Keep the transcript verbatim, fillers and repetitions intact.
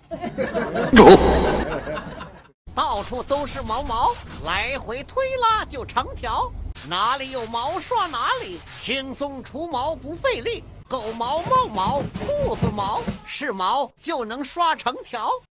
到处都是毛毛，来回推拉就成条。哪里有毛刷哪里，轻松除毛不费力。狗毛、猫毛、兔子毛是毛就能刷成条。